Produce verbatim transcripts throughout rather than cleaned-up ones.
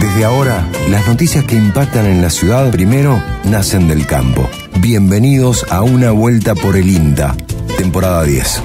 Desde ahora, las noticias que impactan en la ciudad primero nacen del campo. Bienvenidos a Una Vuelta por el INTA, temporada diez.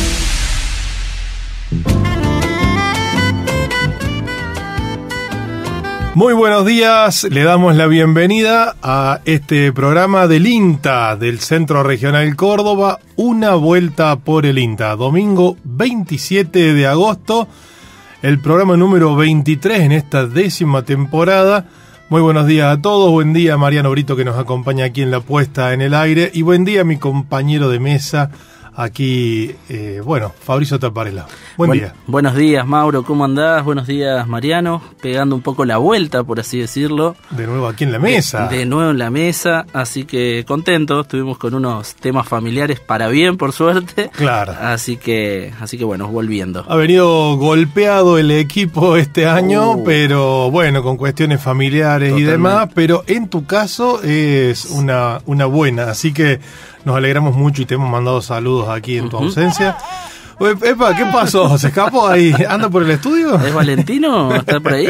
Muy buenos días, le damos la bienvenida a este programa del INTA, del Centro Regional Córdoba, Una Vuelta por el INTA, domingo veintisiete de agosto, el programa número veintitrés en esta décima temporada. Muy buenos días a todos, buen día Mariano Brito que nos acompaña aquí en la puesta en el aire, y buen día a mi compañero de mesa, aquí, eh, bueno, Fabricio Taparella. Buen Buen, día. Buenos días, Mauro, ¿cómo andás? Buenos días, Mariano. Pegando un poco la vuelta, por así decirlo. De nuevo aquí en la mesa. De, de nuevo en la mesa, así que contentos. Estuvimos con unos temas familiares para bien, por suerte. Claro. Así que, así que bueno, volviendo. Ha venido golpeado el equipo este año, uh. pero bueno, con cuestiones familiares Totalmente. y demás. Pero en tu caso es una, una buena, así que nos alegramos mucho y te hemos mandado saludos aquí en tu uh-huh. ausencia. Epa, ¿qué pasó? ¿Se escapó ahí? ¿Anda por el estudio? ¿Es Valentino? ¿Está por ahí?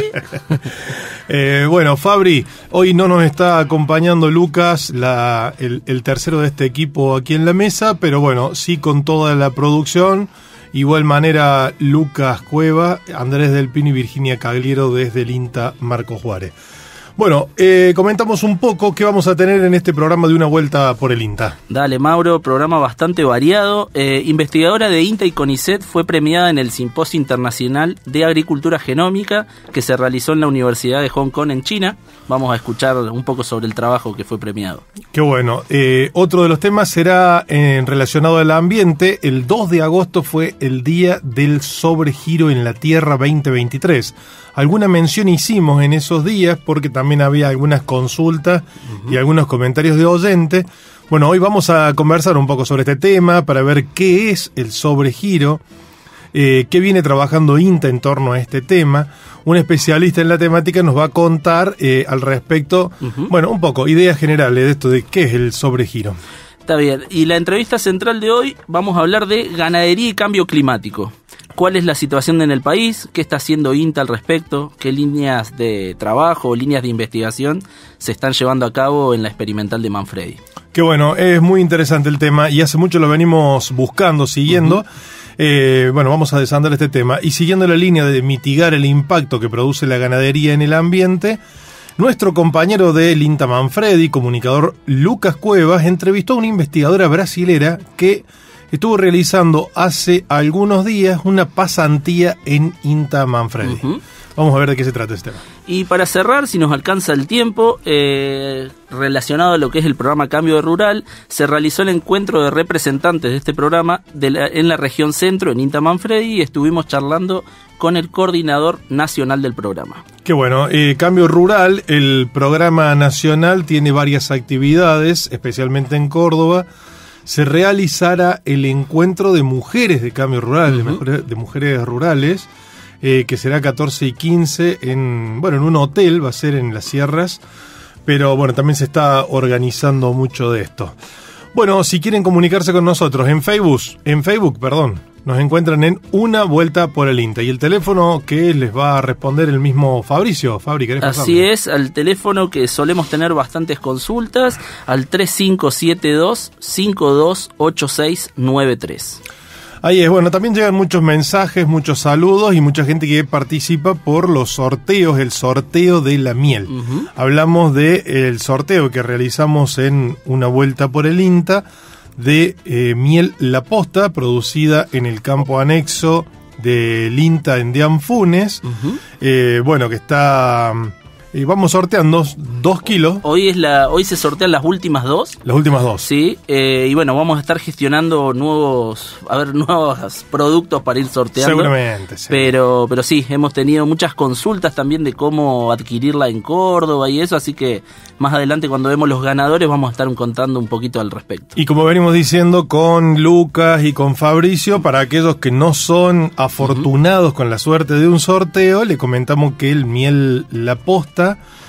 eh, bueno, Fabri, hoy no nos está acompañando Lucas, la, el, el tercero de este equipo aquí en la mesa, pero bueno, sí con toda la producción. Igual manera, Lucas Cueva, Andrés Del Pino y Virginia Cagliero desde el INTA Marco Juárez. Bueno, eh, comentamos un poco qué vamos a tener en este programa de Una Vuelta por el INTA. Dale, Mauro, programa bastante variado. Eh, investigadora de INTA y CONICET fue premiada en el Simposio Internacional de Agricultura Genómica que se realizó en la Universidad de Hong Kong en China. Vamos a escuchar un poco sobre el trabajo que fue premiado. Qué bueno. Eh, otro de los temas será eh, relacionado al ambiente. El dos de agosto fue el Día del Sobregiro en la Tierra veinte veintitrés. Alguna mención hicimos en esos días porque también había algunas consultas uh-huh. y algunos comentarios de oyentes. Bueno, hoy vamos a conversar un poco sobre este tema para ver qué es el sobregiro, eh, qué viene trabajando INTA en torno a este tema. Un especialista en la temática nos va a contar eh, al respecto, uh-huh. bueno, un poco, ideas generales de esto de qué es el sobregiro. Está bien, y la entrevista central de hoy vamos a hablar de ganadería y cambio climático. ¿Cuál es la situación en el país? ¿Qué está haciendo INTA al respecto? ¿Qué líneas de trabajo o líneas de investigación se están llevando a cabo en la experimental de Manfredi? Qué bueno, es muy interesante el tema y hace mucho lo venimos buscando, siguiendo. Uh-huh. Eh, bueno, vamos a desandar este tema. Y siguiendo la línea de mitigar el impacto que produce la ganadería en el ambiente, nuestro compañero del INTA Manfredi, comunicador Lucas Cuevas, entrevistó a una investigadora brasilera que estuvo realizando hace algunos días una pasantía en INTA Manfredi. Uh-huh. Vamos a ver de qué se trata este tema. Y para cerrar, si nos alcanza el tiempo, eh, relacionado a lo que es el programa Cambio Rural, se realizó el encuentro de representantes de este programa de la, en la región centro, en INTA Manfredi, y estuvimos charlando con el coordinador nacional del programa. Qué bueno, eh, Cambio Rural, el programa nacional tiene varias actividades, especialmente en Córdoba. Se realizará el encuentro de mujeres de Cambio Rural, uh-huh. de, mujeres, de mujeres rurales, eh, que será catorce y quince en, bueno, en un hotel, va a ser en las sierras, pero bueno, también se está organizando mucho de esto. Bueno, si quieren comunicarse con nosotros en Facebook, en Facebook, perdón, nos encuentran en Una Vuelta por el INTA. Y el teléfono que les va a responder el mismo Fabricio. Fabri, ¿querés pasarlo? Así es, al teléfono que solemos tener bastantes consultas, al tres cinco siete dos, cinco dos ocho seis nueve tres. Ahí es, bueno, también llegan muchos mensajes, muchos saludos y mucha gente que participa por los sorteos, el sorteo de la miel. Uh-huh. Hablamos del sorteo que realizamos en Una Vuelta por el INTA, de eh, miel La Posta, producida en el campo anexo del INTA en Dianfunes. Uh-huh. Eh, bueno, que está... Eh, vamos sorteando dos kilos. Hoy es la, hoy se sortean las últimas dos. Las últimas dos. Sí, eh, y bueno, vamos a estar gestionando nuevos, a ver, nuevos productos para ir sorteando. Seguramente, sí. Pero, pero sí, hemos tenido muchas consultas también de cómo adquirirla en Córdoba y eso, así que más adelante cuando vemos los ganadores vamos a estar contando un poquito al respecto. Y como venimos diciendo con Lucas y con Fabricio, para aquellos que no son afortunados uh-huh. con la suerte de un sorteo, le comentamos que el miel La Posta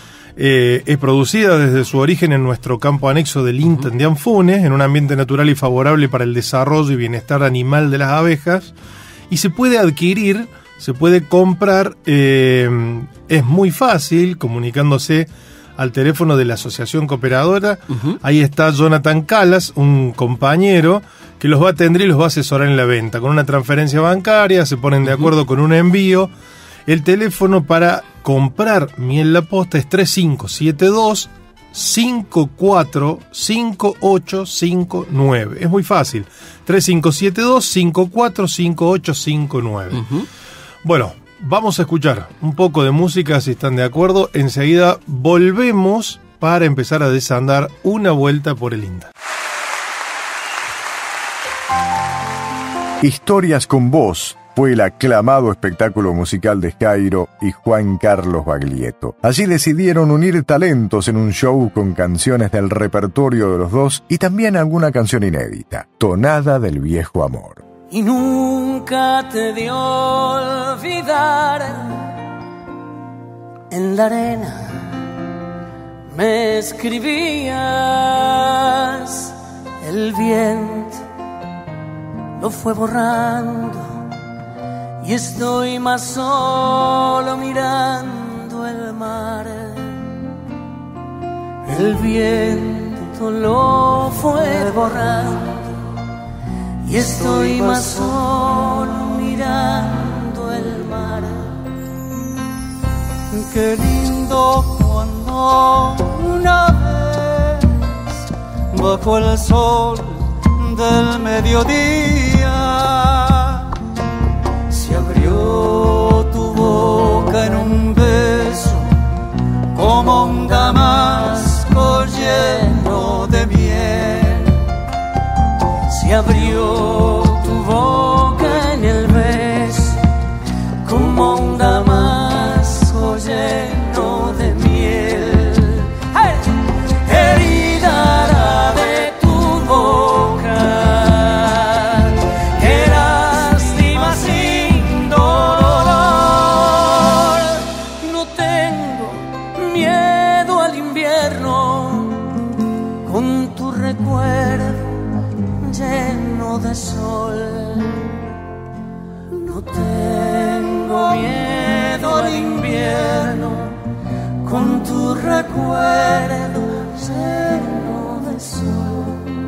Eh, es producida desde su origen en nuestro campo anexo del INTA en Dianfunes, en un ambiente natural y favorable para el desarrollo y bienestar animal de las abejas, y se puede adquirir se puede comprar, eh, es muy fácil, comunicándose al teléfono de la Asociación Cooperadora. Uh-huh. Ahí está Jonathan Calas, un compañero que los va a atender y los va a asesorar en la venta. Con una transferencia bancaria, se ponen de acuerdo uh-huh. con un envío. El teléfono para comprar miel La Posta es tres cinco siete dos, cinco cuatro cinco ocho cinco nueve. Es muy fácil. tres cinco siete dos, cinco cuatro cinco ocho cinco nueve. Uh-huh. Bueno, vamos a escuchar un poco de música, si están de acuerdo. Enseguida volvemos para empezar a desandar una vuelta por el INTA. Historias con Voz fue el aclamado espectáculo musical de Jairo y Juan Carlos Baglietto. Allí decidieron unir talentos en un show con canciones del repertorio de los dos y también alguna canción inédita, Tonada del Viejo Amor. Y nunca te de olvidar, en la arena me escribías, el viento lo fue borrando y estoy más solo mirando el mar. El viento lo fue borrando y estoy más solo mirando el mar. Qué lindo cuando una vez bajo el sol del mediodía se abrió tu boca en un beso como un damasco lleno de miel. Se abrió tu boca en el beso como un damasco lleno de miel. ¡Hey! Herida la de tu boca, que lástima sin dolor. No tengo miedo al invierno con tu recuerdo lleno de sol. No tengo miedo al invierno con tu recuerdo lleno de sol.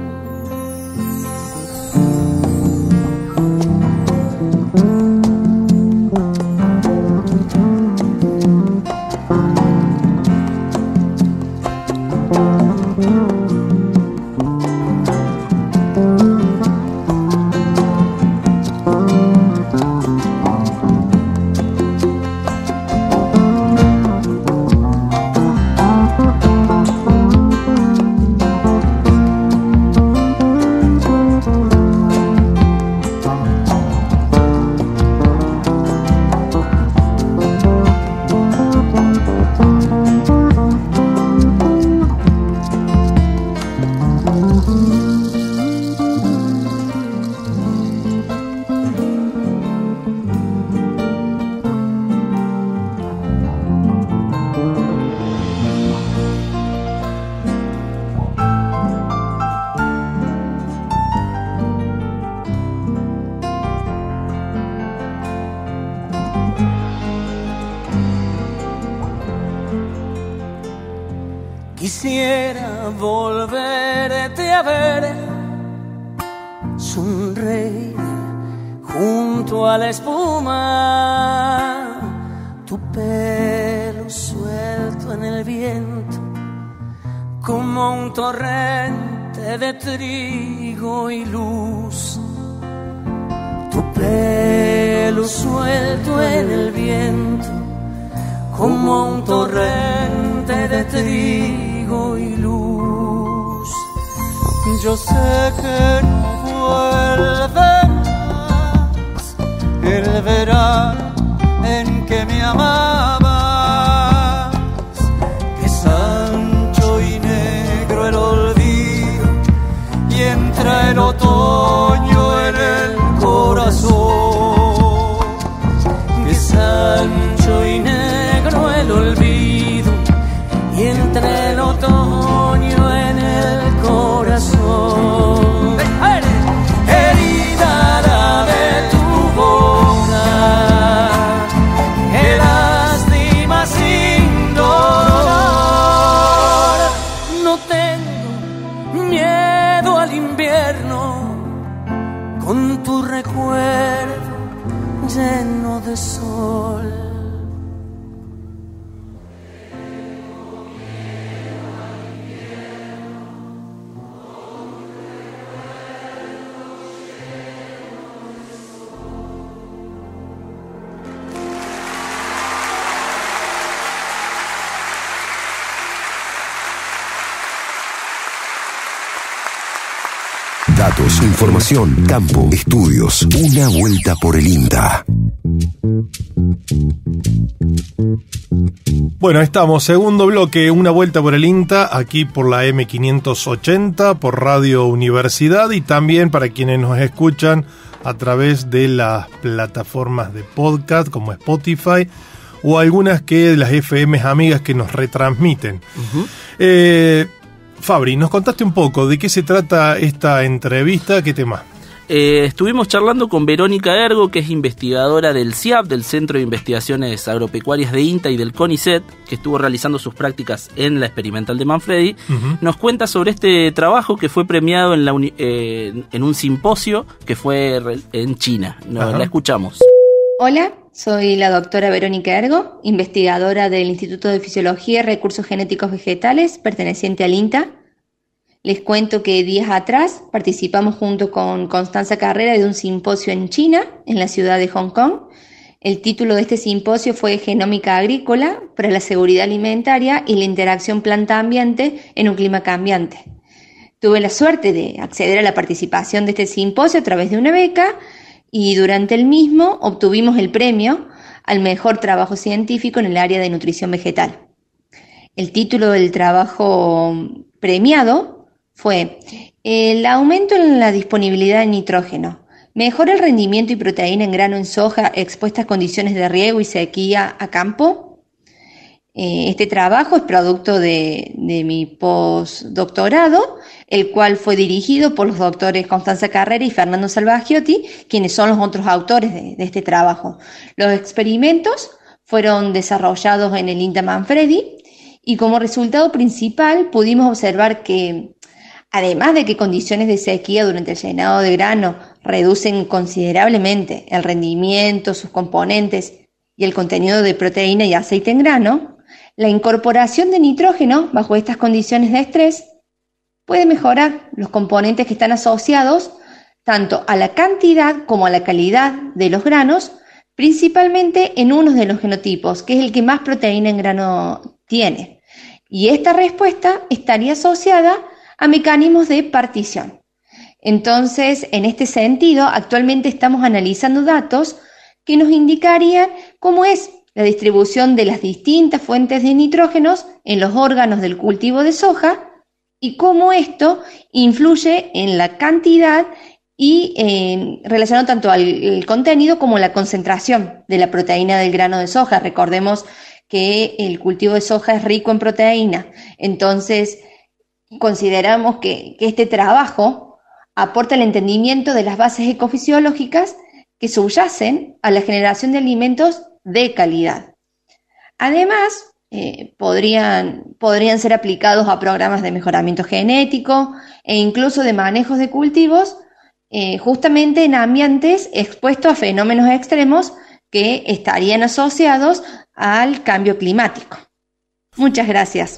Quisiera volverte a ver sonreír junto a la espuma, tu pelo suelto en el viento como un torrente de trigo y luz. Tu pelo suelto en el viento como un torrente de trigo y luz. Yo sé que no vuelverás el verano en que me amabas, que es ancho y negro el olvido y entra el otoño en el corazón, que es ancho y negro el olvido y entre el otoño en el corazón. Herida la de tu boca, Datos, información, campo, estudios. Una vuelta por el INTA. Bueno, estamos, segundo bloque, una vuelta por el INTA, aquí por la eme quinientos ochenta, por Radio Universidad y también para quienes nos escuchan a través de las plataformas de podcast como Spotify o algunas que de las F Ms amigas que nos retransmiten. Uh-huh. Eh, Fabri, nos contaste un poco de qué se trata esta entrevista, qué tema. Eh, estuvimos charlando con Verónica Ergo, que es investigadora del C I A P, del Centro de Investigaciones Agropecuarias de INTA y del CONICET, que estuvo realizando sus prácticas en la experimental de Manfredi. Uh-huh. Nos cuenta sobre este trabajo que fue premiado en, la uni- eh, en un simposio que fue en China. Nos, la escuchamos. Hola, soy la doctora Verónica Ergo, investigadora del Instituto de Fisiología y Recursos Genéticos Vegetales, perteneciente al INTA. Les cuento que días atrás participamos junto con Constanza Carrera de un simposio en China, en la ciudad de Hong Kong. El título de este simposio fue Genómica Agrícola para la Seguridad Alimentaria y la Interacción Planta-Ambiente en un Clima Cambiante. Tuve la suerte de acceder a la participación de este simposio a través de una beca y durante el mismo obtuvimos el premio al mejor trabajo científico en el área de nutrición vegetal. El título del trabajo premiado fue el aumento en la disponibilidad de nitrógeno, mejora el rendimiento y proteína en grano en soja expuestas a condiciones de riego y sequía a campo. Eh, este trabajo es producto de, de mi postdoctorado, el cual fue dirigido por los doctores Constanza Carrera y Fernando Salvagiotti, quienes son los otros autores de, de este trabajo. Los experimentos fueron desarrollados en el INTA Manfredi y como resultado principal pudimos observar que además de que condiciones de sequía durante el llenado de grano reducen considerablemente el rendimiento, sus componentes y el contenido de proteína y aceite en grano, la incorporación de nitrógeno bajo estas condiciones de estrés puede mejorar los componentes que están asociados tanto a la cantidad como a la calidad de los granos, principalmente en uno de los genotipos, que es el que más proteína en grano tiene. Y esta respuesta estaría asociada a mecanismos de partición. Entonces, en este sentido, actualmente estamos analizando datos que nos indicarían cómo es la distribución de las distintas fuentes de nitrógenos en los órganos del cultivo de soja y cómo esto influye en la cantidad y eh, relacionado tanto al contenido como la concentración de la proteína del grano de soja. Recordemos que el cultivo de soja es rico en proteína, entonces consideramos que, que este trabajo aporta el entendimiento de las bases ecofisiológicas que subyacen a la generación de alimentos de calidad. Además, eh, podrían, podrían ser aplicados a programas de mejoramiento genético e incluso de manejos de cultivos, eh, justamente en ambientes expuestos a fenómenos extremos que estarían asociados al cambio climático. Muchas gracias.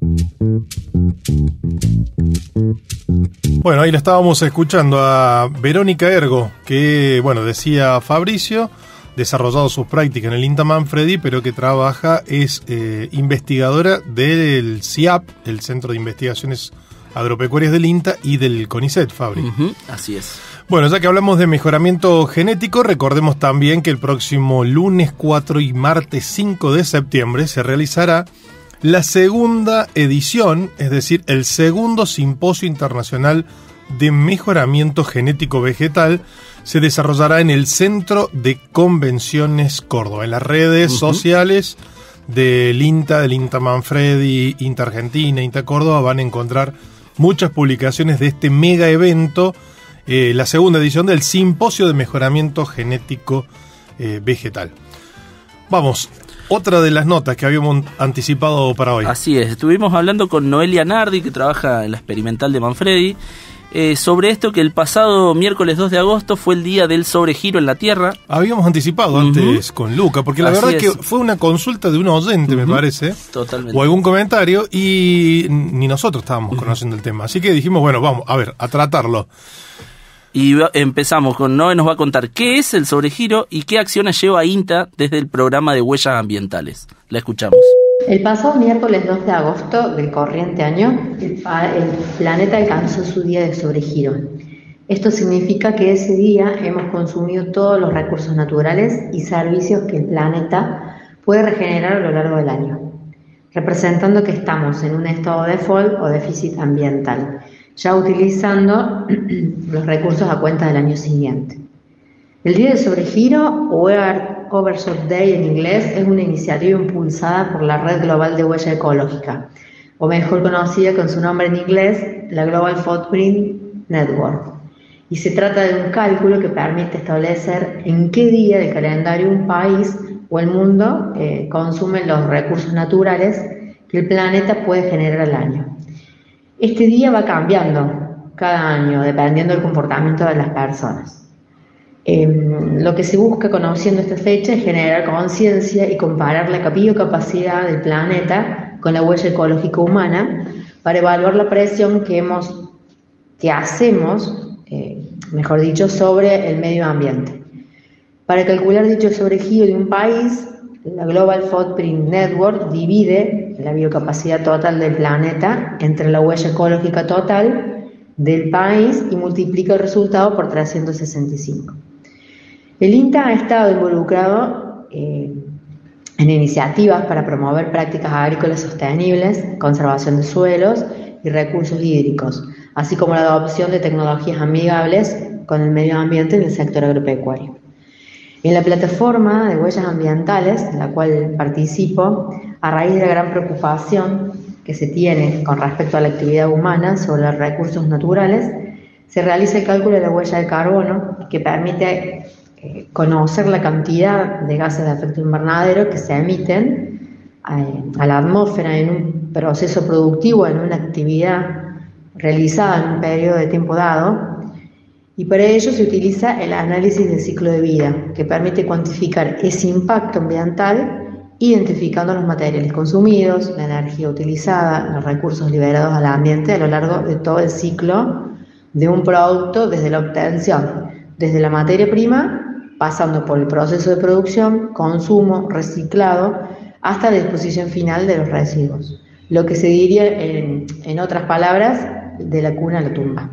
Bueno, ahí la estábamos escuchando a Verónica Ergo, que, bueno, decía Fabricio, desarrollado sus prácticas en el INTA Manfredi, pero que trabaja, es eh, investigadora del C I A P, el Centro de Investigaciones Agropecuarias del INTA, y del CONICET, Fabri. Uh-huh, así es. Bueno, ya que hablamos de mejoramiento genético, recordemos también que el próximo lunes cuatro y martes cinco de septiembre se realizará la segunda edición, es decir, el segundo Simposio Internacional de Mejoramiento Genético Vegetal, se desarrollará en el Centro de Convenciones Córdoba, en las redes uh-huh. sociales del INTA, del INTA Manfredi, INTA Argentina, INTA Córdoba, van a encontrar muchas publicaciones de este mega evento, eh, la segunda edición del Simposio de Mejoramiento Genético eh, Vegetal. Vamos. Otra de las notas que habíamos anticipado para hoy. Así es, estuvimos hablando con Noelia Nardi, que trabaja en la experimental de Manfredi, eh, sobre esto que el pasado miércoles dos de agosto fue el día del sobregiro en la Tierra. Habíamos anticipado uh-huh. antes con Luca, porque la Así verdad es que fue una consulta de un oyente, uh-huh. me parece. Totalmente. O algún comentario, y ni nosotros estábamos uh-huh. conociendo el tema. Así que dijimos, bueno, vamos, a ver, a tratarlo. Y empezamos con Noé, nos va a contar qué es el sobregiro y qué acciones lleva INTA desde el programa de huellas ambientales. La escuchamos. El pasado miércoles dos de agosto del corriente año, el, pa- el planeta alcanzó su día de sobregiro. Esto significa que ese día hemos consumido todos los recursos naturales y servicios que el planeta puede regenerar a lo largo del año, representando que estamos en un estado de default o déficit ambiental, ya utilizando los recursos a cuenta del año siguiente. El Día de Sobregiro, o Earth Overshot Day en inglés, es una iniciativa impulsada por la Red Global de Huella Ecológica, o mejor conocida con su nombre en inglés, la Global Footprint Network. Y se trata de un cálculo que permite establecer en qué día del calendario un país o el mundo eh, consume los recursos naturales que el planeta puede generar al año. Este día va cambiando cada año dependiendo del comportamiento de las personas. Eh, lo que se busca conociendo esta fecha es generar conciencia y comparar la biocapacidad del planeta con la huella ecológica humana para evaluar la presión que, hemos, que hacemos, eh, mejor dicho, sobre el medio ambiente. Para calcular dicho sobregiro de un país, la Global Footprint Network divide la biocapacidad total del planeta entre la huella ecológica total del país y multiplica el resultado por trescientos sesenta y cinco. El INTA ha estado involucrado eh, en iniciativas para promover prácticas agrícolas sostenibles, conservación de suelos y recursos hídricos, así como la adopción de tecnologías amigables con el medio ambiente en el sector agropecuario. En la plataforma de huellas ambientales, en la cual participo, a raíz de la gran preocupación que se tiene con respecto a la actividad humana sobre los recursos naturales, se realiza el cálculo de la huella de carbono que permite eh, conocer la cantidad de gases de efecto invernadero que se emiten eh, a la atmósfera en un proceso productivo, en una actividad realizada en un periodo de tiempo dado. Y para ello se utiliza el análisis del ciclo de vida, que permite cuantificar ese impacto ambiental, identificando los materiales consumidos, la energía utilizada, los recursos liberados al ambiente a lo largo de todo el ciclo de un producto, desde la obtención, desde la materia prima, pasando por el proceso de producción, consumo, reciclado, hasta la disposición final de los residuos. Lo que se diría, en, en otras palabras, de la cuna a la tumba.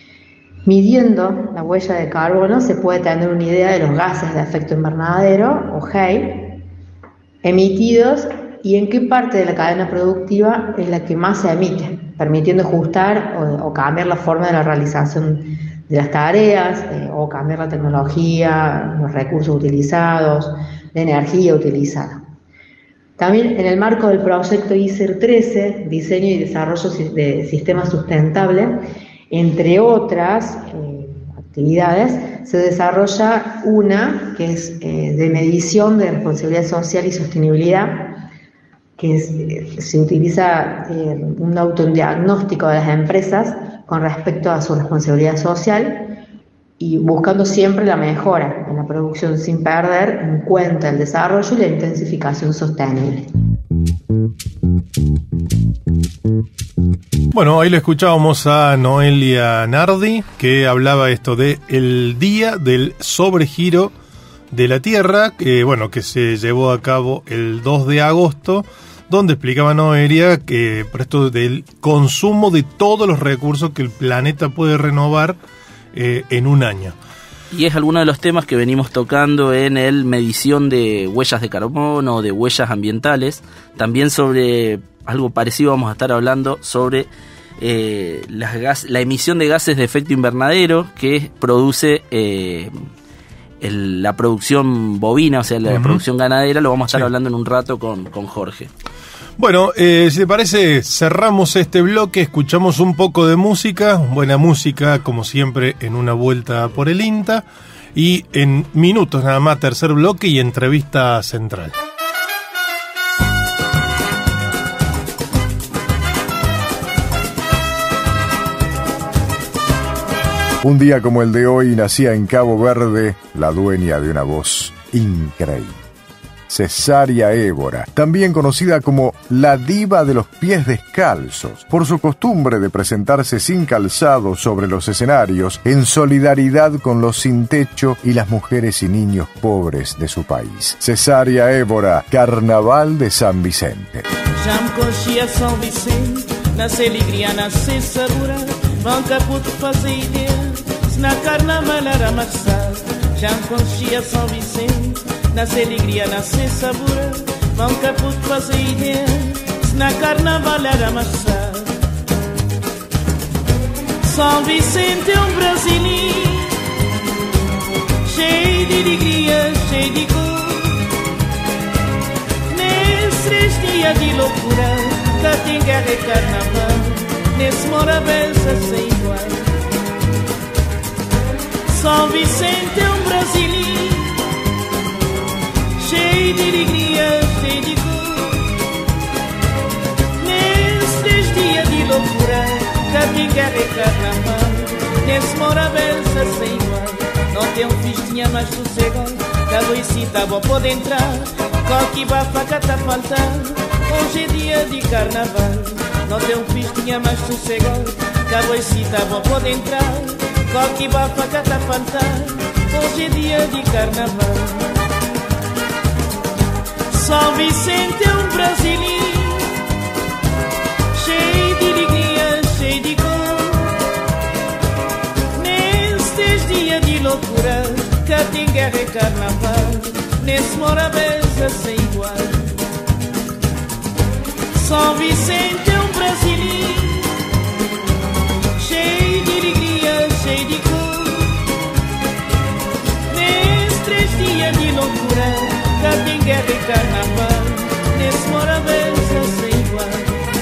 Midiendo la huella de carbono se puede tener una idea de los gases de efecto invernadero, o G E I, emitidos y en qué parte de la cadena productiva es la que más se emite, permitiendo ajustar o, o cambiar la forma de la realización de las tareas, eh, o cambiar la tecnología, los recursos utilizados, la energía utilizada. También en el marco del proyecto I C E R trece, Diseño y Desarrollo de Sistemas Sustentables, entre otras eh, actividades, se desarrolla una que es eh, de medición de responsabilidad social y sostenibilidad, que es, eh, se utiliza eh, un autodiagnóstico de las empresas con respecto a su responsabilidad social y buscando siempre la mejora en la producción sin perder en cuenta el desarrollo y la intensificación sostenible. Bueno, ahí lo escuchábamos a Noelia Nardi, que hablaba esto de el día del sobregiro de la Tierra, que bueno, que se llevó a cabo el dos de agosto, donde explicaba Noelia que por esto del consumo de todos los recursos que el planeta puede renovar eh, en un año. Y es alguno de los temas que venimos tocando en el medición de huellas de carbono, de huellas ambientales. También sobre algo parecido vamos a estar hablando sobre eh, las gas, la emisión de gases de efecto invernadero que produce eh, el, la producción bovina, o sea, la uh-huh. producción ganadera. Lo vamos a estar sí. hablando en un rato con, con Jorge. Bueno, eh, si te parece, cerramos este bloque, escuchamos un poco de música, buena música, como siempre, en una vuelta por el INTA, y en minutos nada más, tercer bloque y entrevista central. Un día como el de hoy nacía en Cabo Verde la dueña de una voz increíble. Cesárea Évora, también conocida como la diva de los pies descalzos, por su costumbre de presentarse sin calzado sobre los escenarios en solidaridad con los sin techo y las mujeres y niños pobres de su país. Cesárea Évora, Carnaval de San Vicente. na carnaval era marçal, já conhecia São Vicente, nas alegria, nasce sabor, mão caputo faz a ideia, na carnaval era marçal. São Vicente é um brasileiro, cheio de alegria, cheio de cor. Nesses três dias de loucura, cá tem guerra e carnaval, nesse morabença sem igual. São Vicente é um brasileiro, cheio de alegria, cheio de cor. Nesses três dias de loucura, cá tem guerra e carnaval, nesse morabença sem igual. Não tem um festinha mais sossegado, da Luisita vou poder entrar, qualquer bafaca tá faltando, hoje é dia de carnaval. Não tem um festinha mais sossegado, da Luisita vou poder entrar, qualquer bafaca tá faltando, hoje é dia de carnaval. São Vicente é um brasileiro, cheio de alegria, cheio de cor. Nesses dias de loucura, cá tem guerra e carnaval, nesse morabença sem igual. São Vicente é um brasileiro, cheio de alegria, cheio de cor. Nesses três dias de loucura, cá tem guerra e carnaval, nesse morabença sem igual.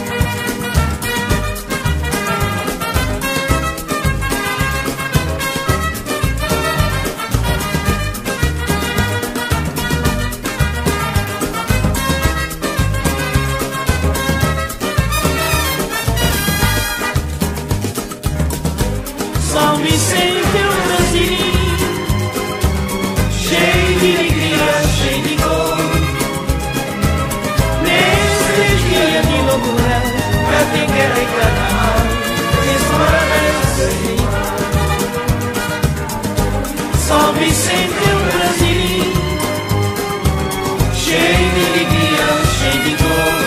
São Vicente é um brasileiro, cheio de alegria, cheio de cor. Nesses dias de loucura, cá tem guerra e carnaval, nesse morabença sem igual. São Vicente é um brasileiro, cheio de alegria, cheio de cor.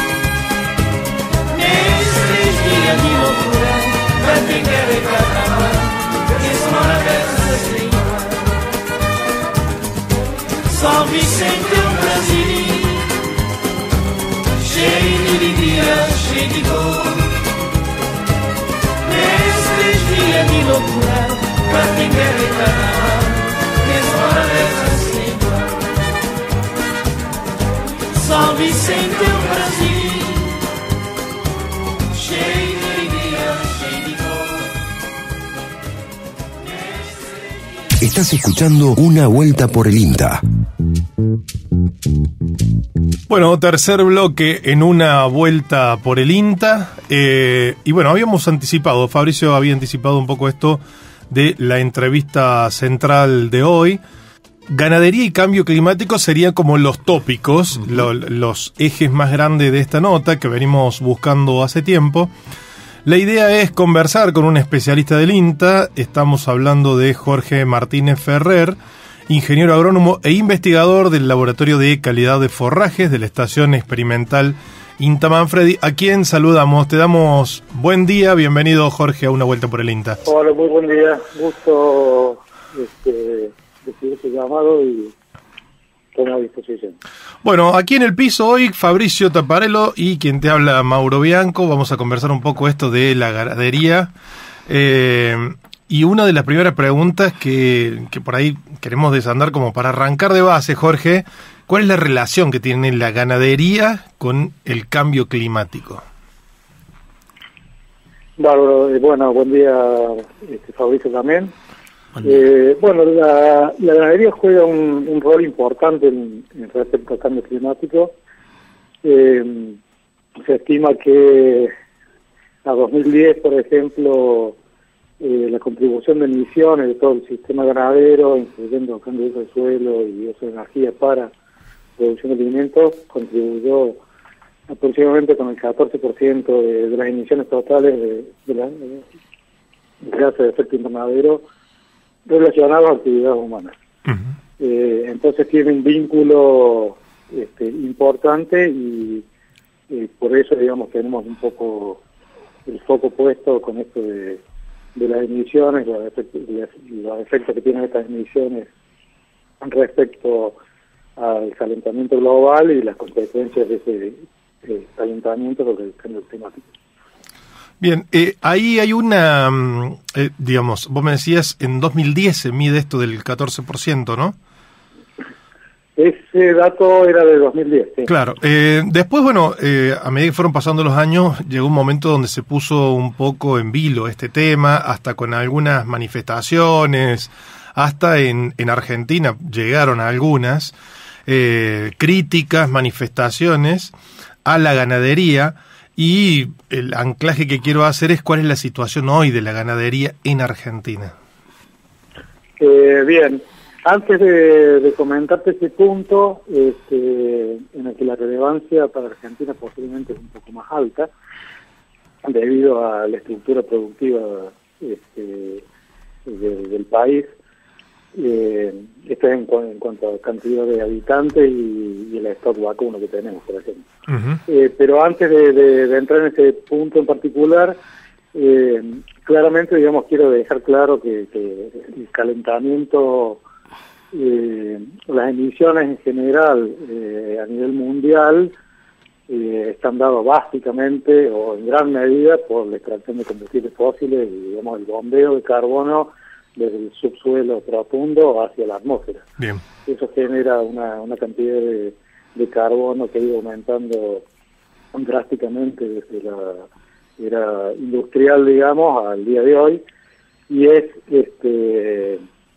Nesses dias de loucura, cá tem guerra e carnaval, nesse morabença sem igual. São Vicente é um brasileiro, cheio de alegria, cheio de cor. Nesses dias de loucura, cá tem guerra e carnaval, nesse morabença sem igual. São Vicente é um brasileiro, cheio de alegria, cheio de cor. Estás escuchando Una Vuelta por el INTA. Bueno, tercer bloque en Una Vuelta por el INTA. Eh, y bueno, habíamos anticipado, Fabricio había anticipado un poco esto de la entrevista central de hoy. Ganadería y cambio climático serían como los tópicos, uh-huh. lo, los ejes más grandes de esta nota que venimos buscando hace tiempo. La idea es conversar con un especialista del INTA. Estamos hablando de Jorge Martínez Ferrer, ingeniero agrónomo e investigador del Laboratorio de Calidad de Forrajes de la Estación Experimental INTA Manfredi, a quien saludamos. Te damos buen día, bienvenido Jorge a Una Vuelta por el INTA. Hola, muy buen día, gusto este, recibir este llamado y tomo a disposición. Bueno, aquí en el piso hoy Fabricio Taparello y quien te habla Mauro Bianco. Vamos a conversar un poco esto de la ganadería. Eh, y una de las primeras preguntas que, que por ahí queremos desandar como para arrancar de base, Jorge, ¿cuál es la relación que tiene la ganadería con el cambio climático? Bárbaro, eh, bueno, buen día este, Fabricio también. Eh, bueno, la, la ganadería juega un, un rol importante en, en respecto al cambio climático. Eh, se estima que a dos mil diez, por ejemplo, eh, la contribución de emisiones de todo el sistema ganadero, incluyendo cambio de uso del suelo y uso de energía para producción de alimentos, contribuyó aproximadamente con el catorce por ciento de, de las emisiones totales de, de, la, de gases de efecto invernadero relacionados a actividades humanas. Uh-huh. Eh, entonces tiene un vínculo este, importante y eh, por eso, digamos, tenemos un poco el foco puesto con esto de, de las emisiones, los efectos, los efectos que tienen estas emisiones respecto al calentamiento global y las consecuencias de ese eh, calentamiento sobre el cambio climático. Bien, eh, ahí hay una, eh, digamos, vos me decías, en dos mil diez se mide esto del catorce por ciento, ¿no? Ese dato era de dos mil diez, sí. Claro. Eh, después, bueno, eh, a medida que fueron pasando los años, llegó un momento donde se puso un poco en vilo este tema, hasta con algunas manifestaciones, hasta en, en Argentina llegaron algunas eh, críticas, manifestaciones a la ganadería, y el anclaje que quiero hacer es cuál es la situación hoy de la ganadería en Argentina. Eh, bien. Antes de, de comentarte ese punto, este, en el que la relevancia para Argentina posiblemente es un poco más alta, debido a la estructura productiva este, de, del país, eh, esto es en, cu en cuanto a cantidad de habitantes y, y el stock vacuno que tenemos, por ejemplo. Uh-huh. eh, pero antes de, de, de entrar en ese punto en particular, eh, claramente, digamos, quiero dejar claro que, que el calentamiento... Eh, las emisiones en general eh, a nivel mundial eh, están dadas básicamente o en gran medida por la extracción de combustibles fósiles y, digamos, el bombeo de carbono desde el subsuelo profundo hacia la atmósfera. Bien. Eso genera una, una cantidad de, de carbono que ha ido aumentando drásticamente desde la era industrial, digamos, al día de hoy, y es este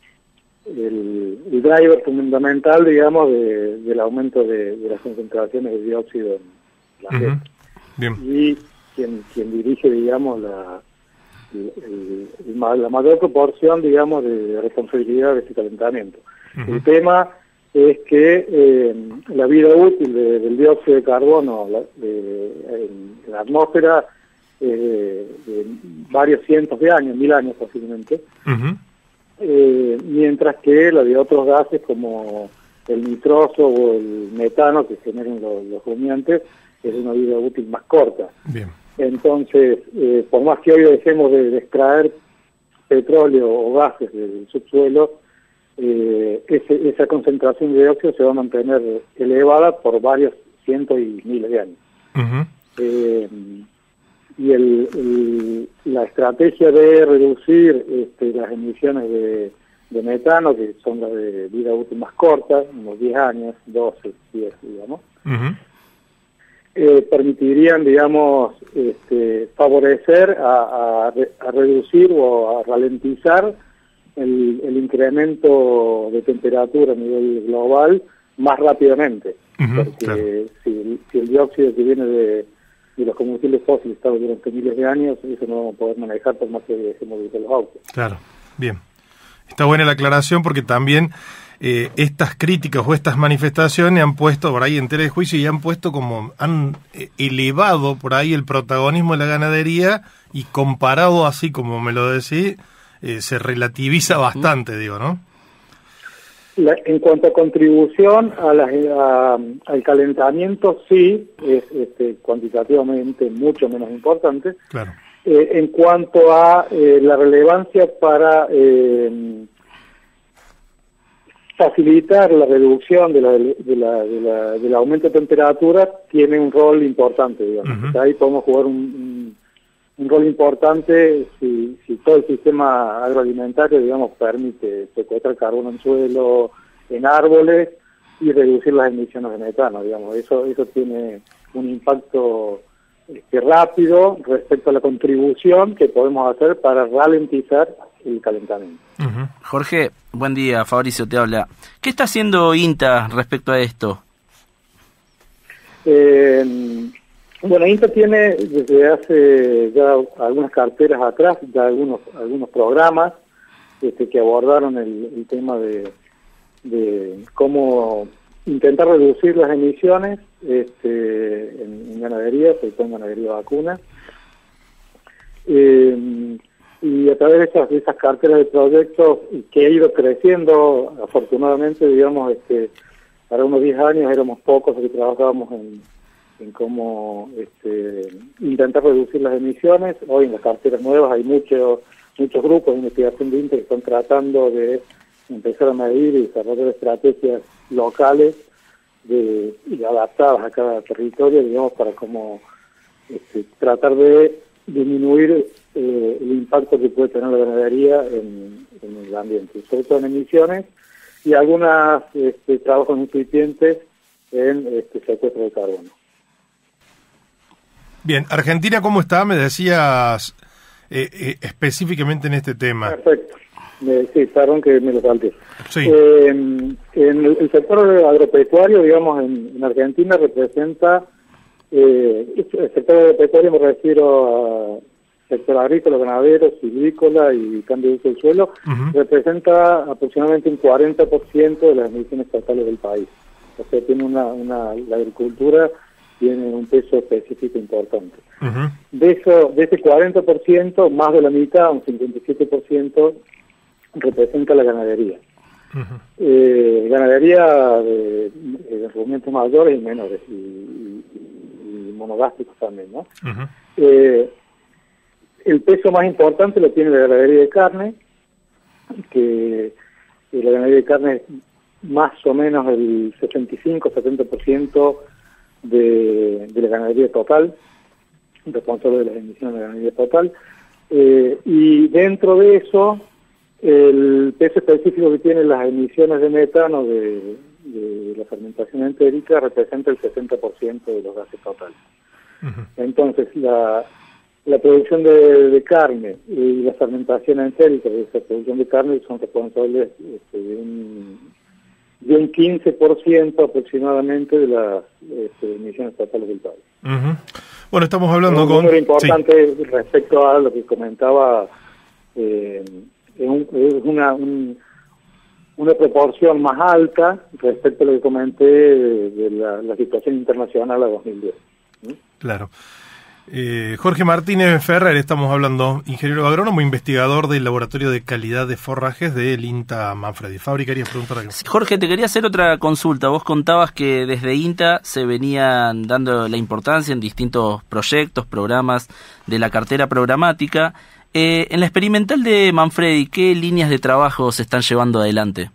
El, el driver fundamental, digamos, de, del aumento de, de las concentraciones de dióxido en la uh-huh. gente. Bien. Y quien, quien dirige, digamos, la, el, el, el, la mayor proporción, digamos, de, de responsabilidad de este calentamiento. Uh-huh. El tema es que eh, la vida útil de, del dióxido de carbono la, de, en la atmósfera eh, de varios cientos de años, mil años posiblemente, uh-huh. Eh, mientras que la de otros gases como el nitroso o el metano que generan los, los rumiantes es de una vida útil más corta. Bien. Entonces, eh, por más que hoy dejemos de, de extraer petróleo o gases del subsuelo, eh, ese, esa concentración de dióxido se va a mantener elevada por varios cientos y miles de años. Uh-huh. eh, y el, el, la estrategia de reducir este, las emisiones de, de metano, que son las de vida útil más corta, unos diez años, doce, diez, digamos, uh-huh. eh, permitirían, digamos, este, favorecer a, a, a reducir o a ralentizar el, el incremento de temperatura a nivel global más rápidamente, uh-huh, porque claro. si, si el dióxido que viene de y los combustibles fósiles estaban durante miles de años, eso no vamos a poder manejar por más que dejemos de usar los autos. Claro, bien. Está buena la aclaración porque también eh, estas críticas o estas manifestaciones han puesto por ahí en tela de juicio y han puesto como, han eh, elevado por ahí el protagonismo de la ganadería y comparado así como me lo decís, eh, se relativiza bastante, digo, ¿no? La, en cuanto a contribución a la, a, al calentamiento, sí, es este, cuantitativamente mucho menos importante. Claro. Eh, en cuanto a eh, la relevancia para eh, facilitar la reducción de la, de la, de la, del aumento de temperatura, tiene un rol importante, digamos. Uh-huh. Ahí podemos jugar un, un, un rol importante si, si todo el sistema agroalimentario, digamos, permite secuestrar carbono en suelo, en árboles y reducir las emisiones de metano, digamos. Eso, eso tiene un impacto este, rápido respecto a la contribución que podemos hacer para ralentizar el calentamiento. Uh-huh. Jorge, buen día, Fabricio te habla. ¿Qué está haciendo INTA respecto a esto? Eh, bueno, INTA tiene desde hace ya algunas carteras atrás, ya algunos algunos programas este, que abordaron el, el tema de, de cómo intentar reducir las emisiones este, en, en ganadería, sobre todo en ganadería vacuna. Eh, y a través de esas, de esas carteras de proyectos que ha ido creciendo, afortunadamente, digamos, este, para unos diez años éramos pocos los que trabajábamos en, en cómo este, intentar reducir las emisiones. Hoy en las carteras nuevas hay mucho muchos grupos de investigación de INTA que están tratando de empezar a medir y desarrollar estrategias locales de, y adaptadas a cada territorio, digamos, para como este, tratar de disminuir eh, el impacto que puede tener la ganadería en, en el ambiente, sobre todo en emisiones y algunos este, trabajos incipientes en este, secuestro de carbono. Bien, Argentina, ¿cómo está? Me decías eh, eh, específicamente en este tema. Perfecto. Eh, sí, perdón que me lo salté. Sí. Eh, en el, el sector agropecuario, digamos, en, en Argentina representa, eh, el sector agropecuario me refiero a sector agrícola, ganadero, silvícola y cambio de uso del suelo, uh-huh. representa aproximadamente un cuarenta por ciento de las emisiones totales del país. O sea, tiene una, una la agricultura tiene un peso específico importante. Uh-huh. De eso, de ese cuarenta por ciento, más de la mitad, un cincuenta y siete por ciento, representa la ganadería. Uh-huh. Eh, ganadería de, de rumiantes mayores y menores, y, y, y monogástricos también, ¿no? Uh-huh. Eh, el peso más importante lo tiene la ganadería de carne, que, que la ganadería de carne es más o menos el sesenta y cinco a setenta por ciento de, de la ganadería total, responsable de las emisiones de la ganadería total, eh, y dentro de eso, el peso específico que tienen las emisiones de metano de, de la fermentación entérica representa el sesenta por ciento de los gases totales. Uh-huh. Entonces, la, la producción de, de carne y la fermentación entérica de esa producción de carne son responsables este, de, un, de un quince por ciento aproximadamente de las este, emisiones totales del país. Uh-huh. Bueno, estamos hablando un con... número importante sí. respecto a lo que comentaba... Eh, es, un, es una, un, una proporción más alta respecto a lo que comenté de, de la, la situación internacional a dos mil diez. ¿Sí? Claro. Eh, Jorge Martínez Ferrer, estamos hablando, ingeniero agrónomo, investigador del Laboratorio de Calidad de Forrajes del INTA Manfredi. Fabri, querías preguntar algo. Jorge, te quería hacer otra consulta. Vos contabas que desde INTA se venían dando la importancia en distintos proyectos, programas de la cartera programática. Eh, en la experimental de Manfredi, ¿qué líneas de trabajo se están llevando adelante?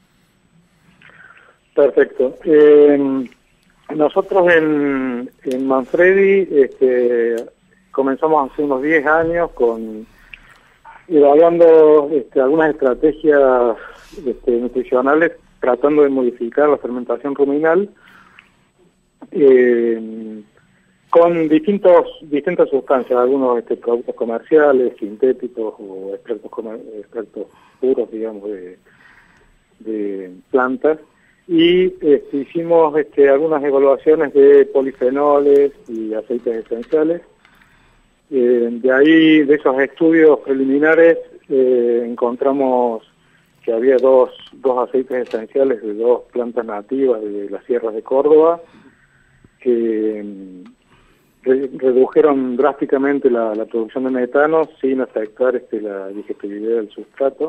Perfecto. Eh, nosotros en, en Manfredi este, comenzamos hace unos diez años con evaluando este, algunas estrategias este, nutricionales tratando de modificar la fermentación ruminal eh, con distintos distintas sustancias, algunos este, productos comerciales, sintéticos o extractos, comer, extractos puros, digamos, de, de plantas. Y este, hicimos este, algunas evaluaciones de polifenoles y aceites esenciales. Eh, de ahí, de esos estudios preliminares, eh, encontramos que había dos, dos aceites esenciales de dos plantas nativas de las sierras de Córdoba que re, redujeron drásticamente la, la producción de metano sin afectar este, la digestibilidad del sustrato.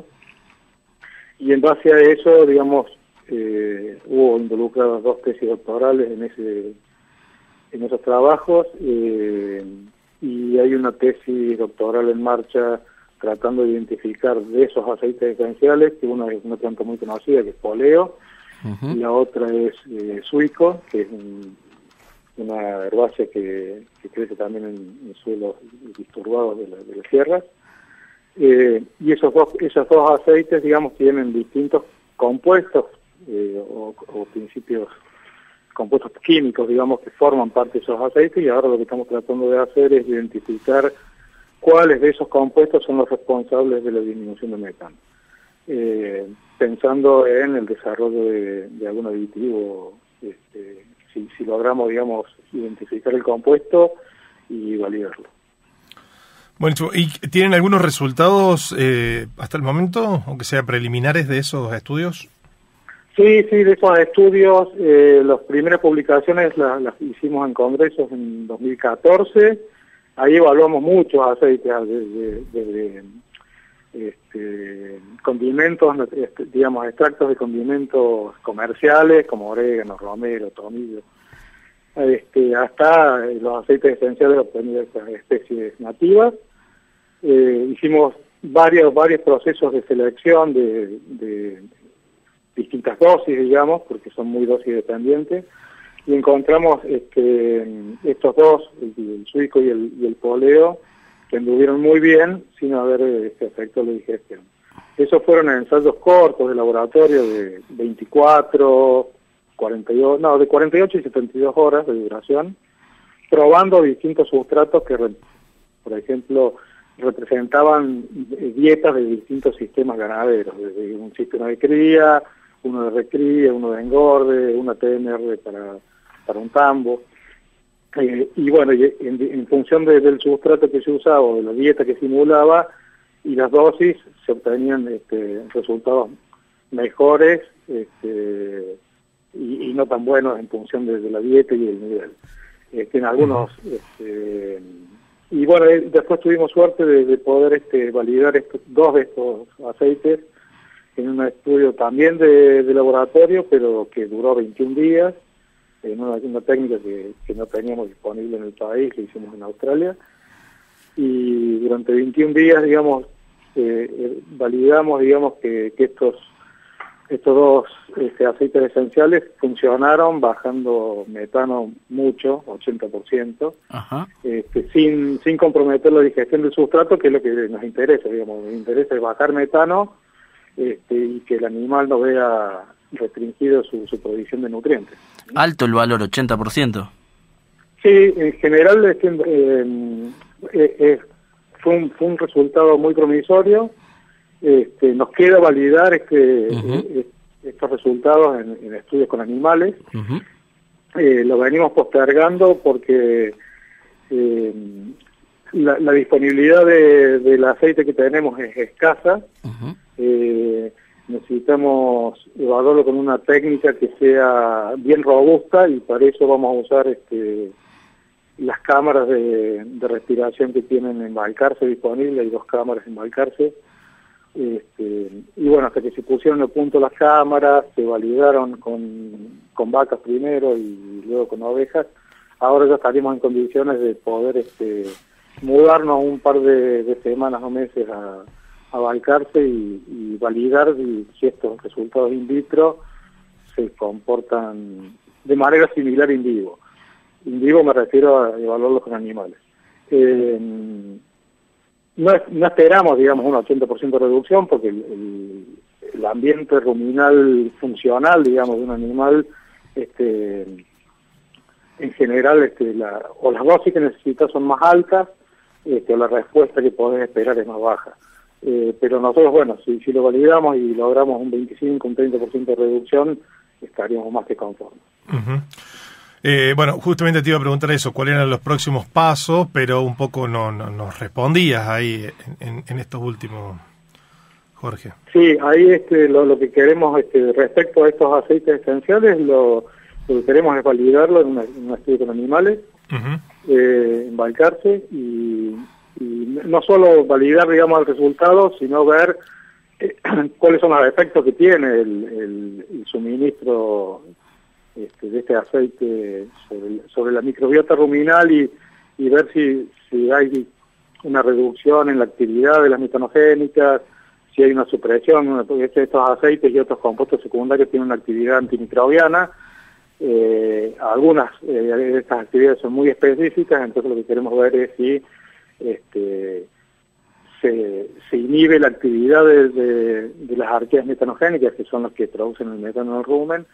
Y en base a eso, digamos, Eh, hubo involucradas dos tesis doctorales en ese en esos trabajos eh, y hay una tesis doctoral en marcha tratando de identificar de esos aceites esenciales, que una es una planta muy conocida que es poleo, uh-huh. y la otra es eh, suico, que es un, una herbácea que, que crece también en, en suelos disturbados de, la, de las sierras, eh, y esos dos esos dos aceites, digamos, tienen distintos compuestos Eh, o, o principios, compuestos químicos, digamos, que forman parte de esos aceites, y ahora lo que estamos tratando de hacer es identificar cuáles de esos compuestos son los responsables de la disminución de metano, eh, pensando en el desarrollo de, de algún aditivo, este, si, si logramos, digamos, identificar el compuesto y validarlo. Bueno, ¿y tienen algunos resultados eh, hasta el momento, aunque sea preliminares, de esos estudios? Sí, sí, de esos estudios, eh, las primeras publicaciones las, las hicimos en congresos en dos mil catorce, ahí evaluamos muchos aceites, desde de, de, de, este, condimentos, este, digamos, extractos de condimentos comerciales, como orégano, romero, tomillo, este, hasta los aceites esenciales obtenidos de estas especies nativas. Eh, hicimos varios varios procesos de selección de, de distintas dosis, digamos, porque son muy dosis dependientes, y encontramos este, estos dos, el, el suico y el, y el poleo, que anduvieron muy bien sin haber este efecto de digestión. Esos fueron ensayos cortos de laboratorio de veinticuatro, cuarenta y ocho, no, de cuarenta y ocho y setenta y dos horas de duración, probando distintos sustratos que, por ejemplo, representaban dietas de distintos sistemas ganaderos, desde un sistema de cría, uno de recría, uno de engorde, una T N R para, para un tambo. Eh, y bueno, y en, en función de, del sustrato que se usaba o de la dieta que simulaba y las dosis, se obtenían este, resultados mejores este, y, y no tan buenos en función de, de la dieta y el nivel. Este, en algunos... Este, y bueno, después tuvimos suerte de, de poder este, validar estos, dos de estos aceites en un estudio también de, de laboratorio, pero que duró veintiún días, en una, una técnica que, que no teníamos disponible en el país, que hicimos en Australia, y durante veintiún días, digamos, eh, eh, validamos, digamos, que, que estos estos dos este, aceites esenciales funcionaron bajando metano mucho, ochenta por ciento, Ajá. Este, sin sin comprometer la digestión del sustrato, que es lo que nos interesa, digamos, nos interesa es bajar metano este, y que el animal no vea restringido su, su provisión de nutrientes. Alto el valor, ochenta por ciento. Sí, en general es que, eh, eh, eh, fue, un, fue un resultado muy promisorio. Este, nos queda validar este, uh-huh. eh, estos resultados en, en estudios con animales. Uh-huh. Eh, lo venimos postergando porque eh, la, la disponibilidad de, del aceite que tenemos es escasa. Uh-huh. Eh, necesitamos evaluarlo con una técnica que sea bien robusta y para eso vamos a usar este, las cámaras de, de respiración que tienen en Balcarce disponibles. Hay dos cámaras en Balcarce. Este, y bueno, hasta que se pusieron a punto las cámaras, se validaron con, con vacas primero y luego con ovejas, ahora ya estaríamos en condiciones de poder este, mudarnos un par de, de semanas o meses a, a Balcarce y, y validar si, si estos resultados in vitro se comportan de manera similar in vivo. In vivo me refiero a evaluarlos con animales. Eh, No, no esperamos, digamos, un ochenta por ciento de reducción porque el, el, el ambiente ruminal funcional, digamos, de un animal, este, en general, este, la, o las dosis que necesitas son más altas, este, o la respuesta que podés esperar es más baja. Eh, pero nosotros, bueno, si, si lo validamos y logramos un veinticinco, un treinta por ciento de reducción, estaríamos más que conformes. Uh-huh. Eh, bueno, justamente te iba a preguntar eso, cuáles eran los próximos pasos, pero un poco no, no nos respondías ahí en, en, en estos últimos, Jorge. Sí, ahí este, lo, lo que queremos este, respecto a estos aceites esenciales, lo, lo que queremos es validarlo en, una, en un estudio con animales, uh-huh. eh, en Balcarce, y, y no solo validar, digamos, el resultado, sino ver eh, cuáles son los efectos que tiene el, el, el suministro Este, de este aceite sobre, sobre la microbiota ruminal y, y ver si, si hay una reducción en la actividad de las metanogénicas, si hay una supresión, una, porque estos aceites y otros compuestos secundarios tienen una actividad antimicrobiana. Eh, algunas eh, de estas actividades son muy específicas, entonces lo que queremos ver es si este, se, se inhibe la actividad de, de, de las arqueas metanogénicas, que son las que producen el metano en el rumen,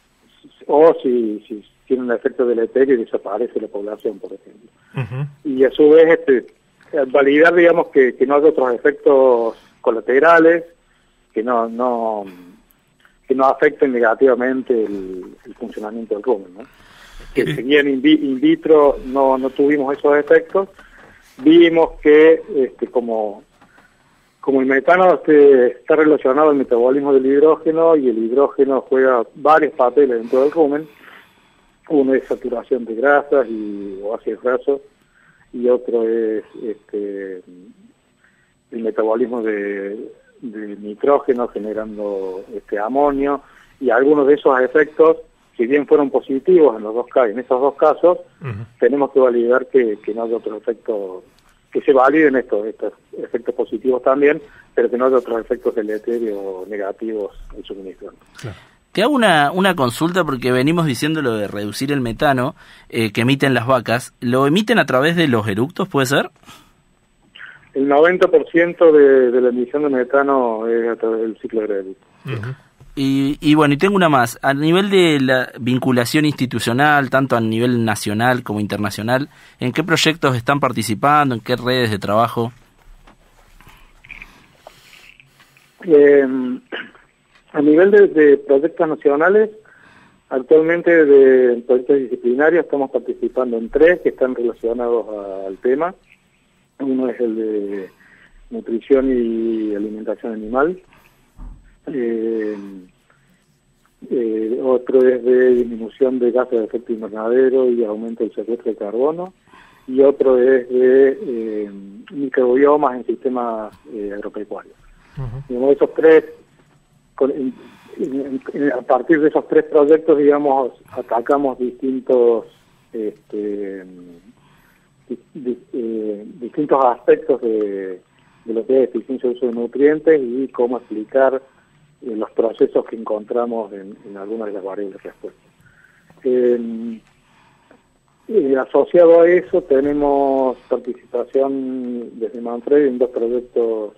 o si, si tiene un efecto deleterio y desaparece la población, por ejemplo. Uh-huh. Y a su vez este, validar, digamos, que, que no haya otros efectos colaterales que no no que no afecten negativamente el, el funcionamiento del rumen, ¿no? Que si bien in, vi, in vitro no, no tuvimos esos efectos, vimos que este, como Como el metano este, está relacionado al metabolismo del hidrógeno y el hidrógeno juega varios papeles dentro del rumen, uno es saturación de grasas y, o ácidos grasos, y otro es este, el metabolismo de, de nitrógeno generando este amonio, y algunos de esos efectos, si bien fueron positivos en los dos casos, en esos dos casos, uh-huh. tenemos que validar que, que no hay otros efectos que se validen estos, estos efectos positivos también, pero que no haya otros efectos deleterios o negativos al suministro. Claro. Te hago una, una consulta porque venimos diciendo lo de reducir el metano eh, que emiten las vacas. ¿Lo emiten a través de los eructos, puede ser? El noventa por ciento de, de la emisión de metano es a través del ciclo aeróbico. Uh-huh. Y, y bueno, y tengo una más. A nivel de la vinculación institucional, tanto a nivel nacional como internacional, ¿en qué proyectos están participando? ¿En qué redes de trabajo? Eh, a nivel de, de proyectos nacionales, actualmente de proyectos disciplinarios estamos participando en tres que están relacionados a, al tema. Uno es el de nutrición y alimentación animal. Eh, eh, otro es de disminución de gases de efecto invernadero y aumento del secuestro de carbono, y otro es de eh, microbiomas en sistemas eh, agropecuarios. Uh-huh. Digamos, esos tres, con, en, en, en, a partir de esos tres proyectos, digamos, atacamos distintos este, di, di, eh, distintos aspectos de, de lo que es eficiencia de uso de nutrientes y cómo explicar eh, los procesos que encontramos en, en algunas de las variables de respuesta. Eh, eh, asociado a eso tenemos participación desde Manfredi en dos proyectos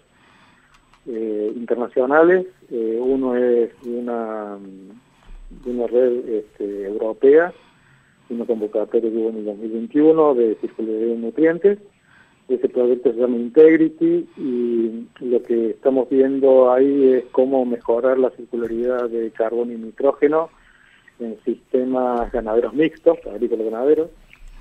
eh, internacionales. Eh, uno es de una, de una red este, europea, una convocatoria que hubo en el dos mil veintiuno de circularidad de nutrientes. Ese proyecto se llama Integrity y lo que estamos viendo ahí es cómo mejorar la circularidad de carbono y nitrógeno en sistemas ganaderos mixtos, agrícolas ganaderos.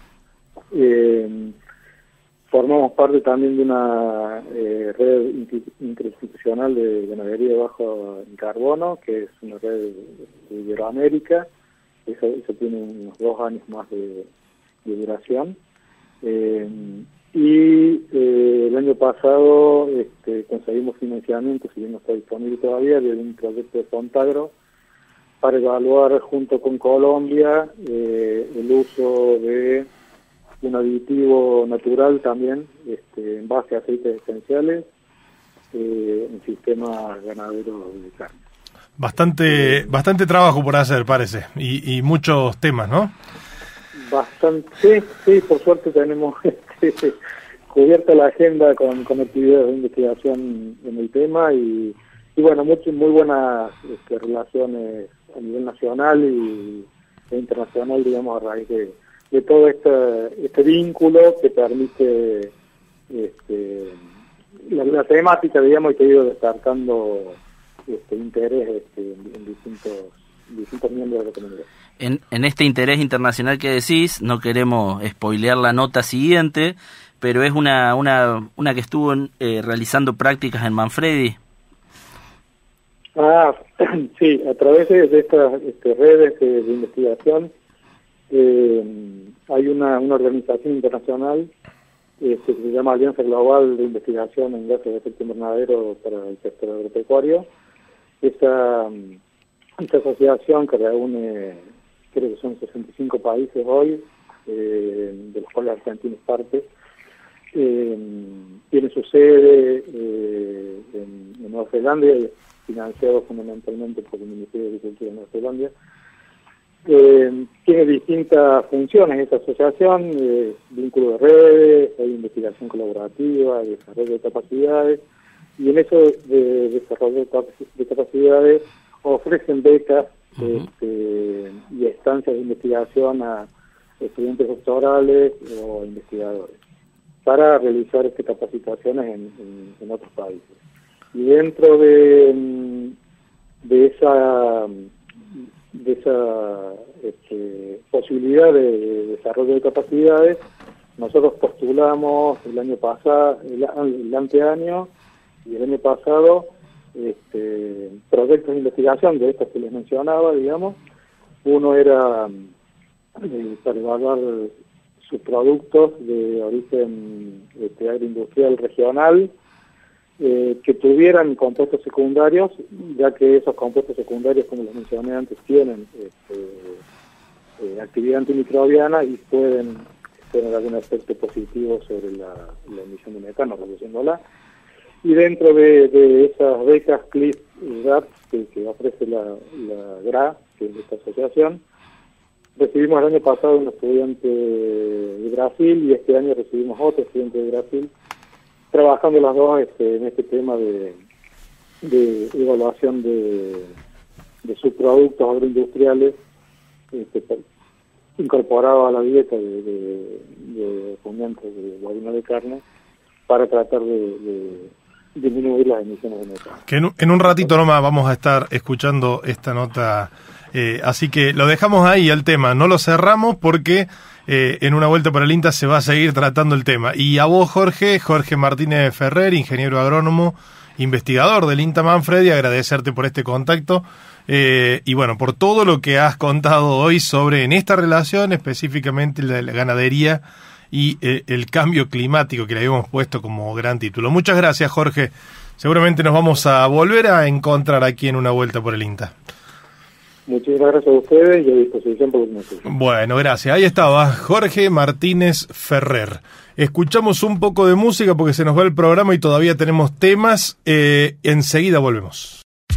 Eh, formamos parte también de una eh, red interinstitucional de ganadería de bajo en carbono, que es una red de Iberoamérica. Eso, eso tiene unos dos años más de, de duración. Eh, y eh, el año pasado este, conseguimos financiamiento, si bien no está disponible todavía, de un proyecto de Fontagro para evaluar junto con Colombia eh, el uso de un aditivo natural también, este, en base a aceites esenciales, eh, en sistemas ganaderos de carne. Bastante, bastante trabajo por hacer, parece, y, y muchos temas, ¿no? Bastante, sí, sí, por suerte tenemos este, cubierta la agenda con, con actividades de investigación en el tema y, y bueno, mucho, muy buenas este, relaciones a nivel nacional y, e internacional, digamos, a raíz de, de todo este, este vínculo que permite este, la, la temática, digamos, y que ha ido despertando este interés este, en, en distintos, distintos miembros de la comunidad. En, en este interés internacional que decís, no queremos spoilear la nota siguiente, pero es una una una que estuvo en, eh, realizando prácticas en Manfredi. Ah, sí, a través de, de estas este, redes de, de investigación eh, hay una, una organización internacional este, que se llama Alianza Global de Investigación en Gases de Efecto Invernadero para el sector agropecuario. Esa, esta asociación que reúne, creo que son sesenta y cinco países hoy, eh, de los cuales Argentina es parte, eh, tiene su sede eh, en, en Nueva Zelanda, financiado fundamentalmente por el Ministerio de Agricultura de Nueva Zelanda. Eh, tiene distintas funciones esta asociación, eh, vínculo de redes, hay investigación colaborativa, desarrollo de capacidades, y en eso de desarrollo de capacidades ofrecen becas uh-huh. este, y estancias de investigación a estudiantes doctorales o investigadores para realizar este, capacitaciones en, en, en otros países. Y dentro de, de esa de esa este, posibilidad de, de desarrollo de capacidades, nosotros postulamos el año pasado, el, el anteaño y el año pasado este, proyectos de investigación de estos que les mencionaba, digamos. Uno era eh, para evaluar sus productos de origen este, agroindustrial regional, eh, que tuvieran compuestos secundarios, ya que esos compuestos secundarios, como les mencioné antes, tienen este, eh, actividad antimicrobiana y pueden tener algún efecto positivo sobre la, la emisión de metano, reduciéndola. Y dentro de, de esas becas C L I F-R A P que, que ofrece la, la G R A, que es esta asociación, recibimos el año pasado un estudiante de Brasil y este año recibimos otro estudiante de Brasil, trabajando las dos este, en este tema de, de evaluación de, de subproductos agroindustriales este, incorporados a la dieta de, de, de rumiantes de bovino de carne para tratar de, de disminuir las emisiones de metano. Que en, en un ratito nomás vamos a estar escuchando esta nota, eh, así que lo dejamos ahí el tema, no lo cerramos porque eh, en una vuelta por el INTA se va a seguir tratando el tema. Y a vos, Jorge, Jorge Martínez Ferrer, ingeniero agrónomo, investigador del INTA Manfredi, agradecerte por este contacto eh, y bueno, por todo lo que has contado hoy sobre en esta relación, específicamente la de la ganadería y eh, el cambio climático, que le habíamos puesto como gran título. Muchas gracias, Jorge. Seguramente nos vamos a volver a encontrar aquí en una vuelta por el INTA. Muchísimas gracias a ustedes y a disposición por nosotros. Bueno, gracias. Ahí estaba Jorge Martínez Ferrer. Escuchamos un poco de música porque se nos va el programa y todavía tenemos temas. Eh, enseguida volvemos.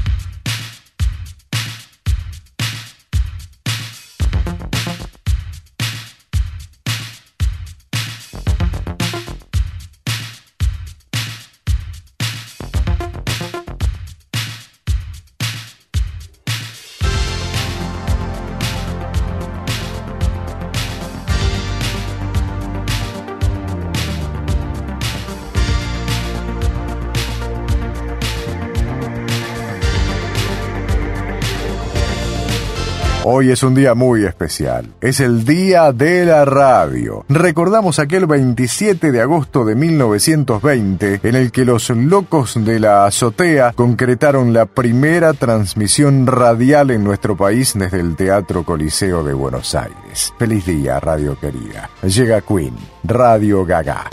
Hoy es un día muy especial. Es el Día de la Radio. Recordamos aquel veintisiete de agosto de mil novecientos veinte en el que los locos de la azotea concretaron la primera transmisión radial en nuestro país desde el Teatro Coliseo de Buenos Aires. Feliz día, radio querida. Llega Queen, Radio Gaga.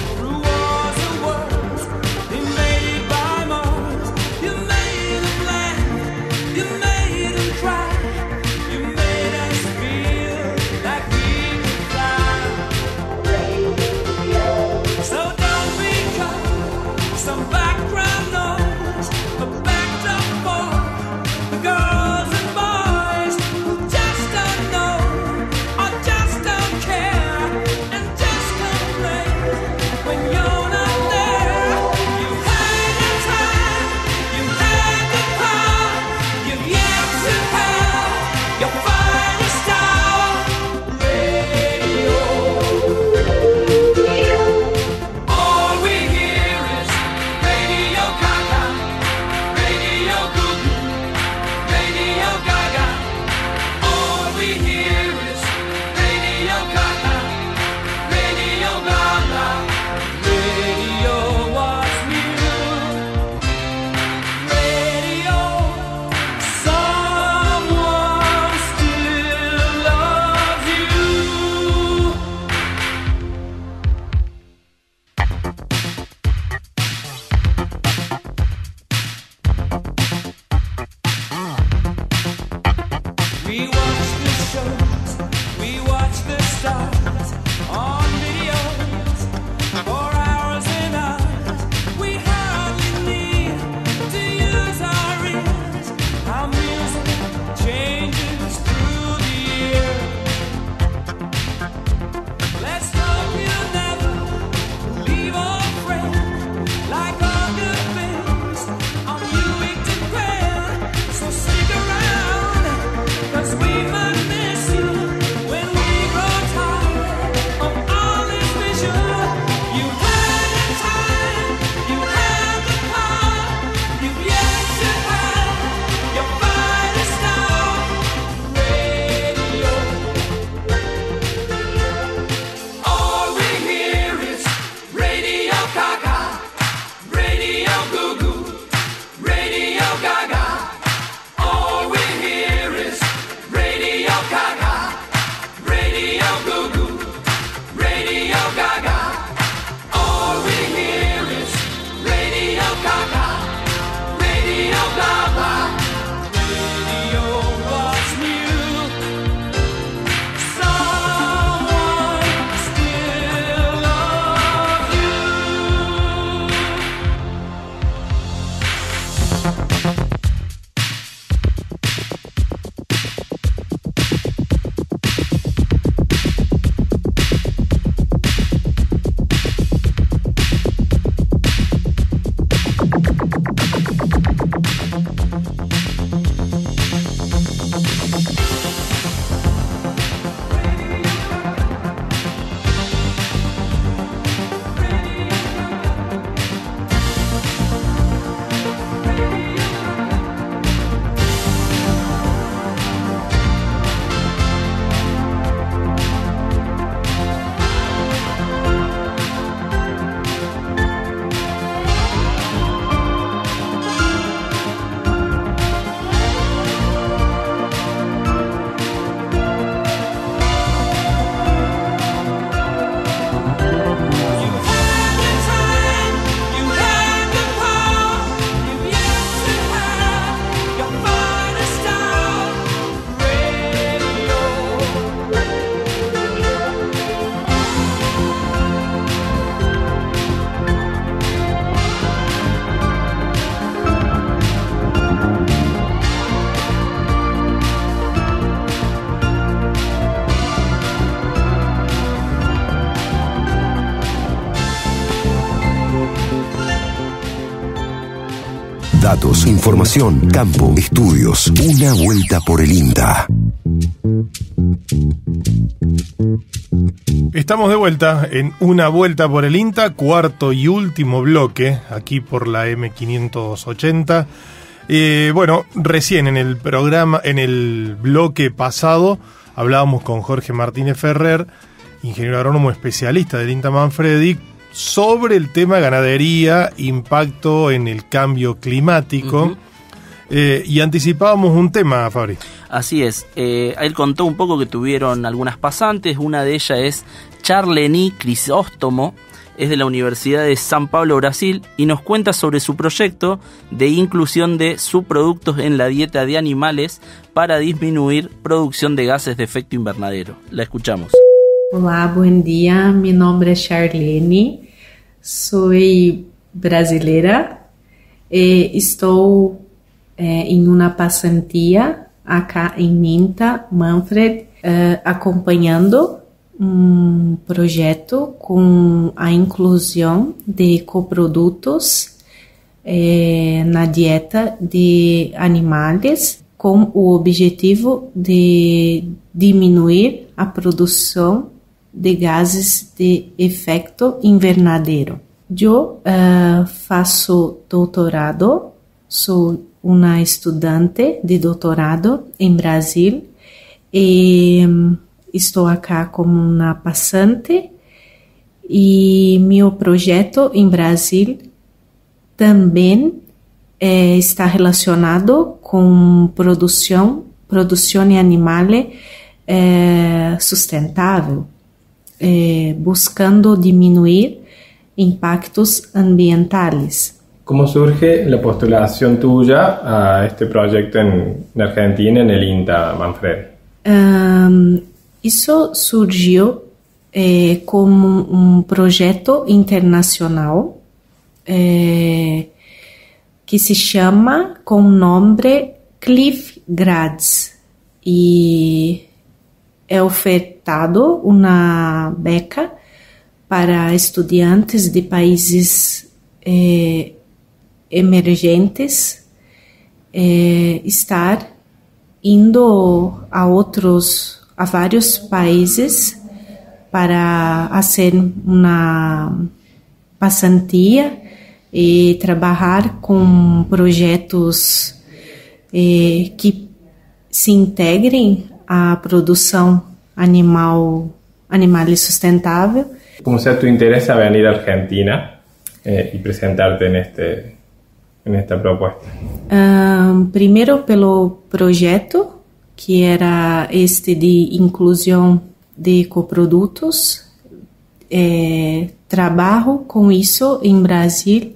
Through wars and words invaded by Mars, you made a plan. Datos, información, campo, estudios. Una vuelta por el INTA. Estamos de vuelta en Una Vuelta por el INTA, cuarto y último bloque, aquí por la eme quinientos ochenta. Eh, bueno, recién en el programa, en el bloque pasado, hablábamos con Jorge Martínez Ferrer, ingeniero agrónomo especialista del INTA Manfredi, sobre el tema ganadería, impacto en el cambio climático. Uh-huh. Eh, y anticipábamos un tema, Fabri. Así es. Eh, él contó un poco que tuvieron algunas pasantes. Una de ellas es Charleny Crisóstomo, es de la Universidad de San Pablo, Brasil, y nos cuenta sobre su proyecto de inclusión de subproductos en la dieta de animales para disminuir producción de gases de efecto invernadero. La escuchamos. Olá, buen día. Mi nombre es Charleny. Soy brasileira. Eh, estoy eh, en una pasantía acá en INTA Manfred, eh, acompanhando um projeto com a inclusão de coprodutos eh, na dieta de animais, com o objetivo de diminuir a produção de gases de efeito invernadero. Eu uh, faço doutorado, sou uma estudante de doutorado em Brasil e estou acá como uma passante, e meu projeto em Brasil também eh, está relacionado com produção, produção de animal eh, sustentável, eh, buscando diminuir impactos ambientales. ¿Cómo surge la postulación tuya a este proyecto en, en Argentina, en el INTA Manfredi? Um, isso surgiu eh, como um projeto internacional eh, que se chama com o nome Cliff Grads, e é ofertado uma beca para estudantes de países eh, emergentes eh, estar indo a outros, a vários países para fazer uma pasantía e trabalhar com projetos eh, que se integrem à produção animal, animal sustentável. ¿Cómo sea tu interés a venir a Argentina eh, y presentarte en este en esta propuesta? Um, primeiro pelo projeto, que era este de inclusão de coprodutos. Eh, trabalho com isso em Brasil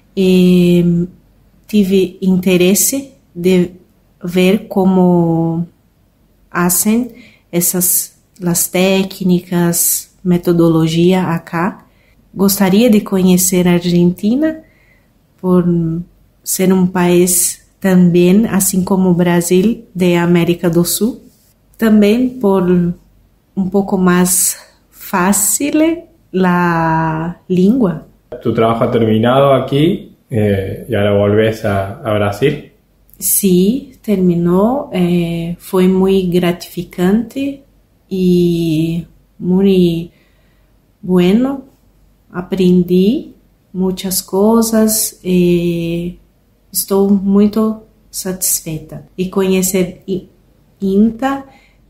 e tive interesse de ver como fazem essas as técnicas, metodologia acá. Gostaria de conhecer a Argentina por ser um país também, assim como o Brasil, de América do Sul. Também por um pouco mais fácil la língua. ¿Tu trabajo ha terminado aquí eh, y ahora volvés a, a Brasil? Sí, terminou. Eh, foi muito gratificante e muito bueno. Aprendi muitas coisas e estou muito satisfeita. E conhecer INTA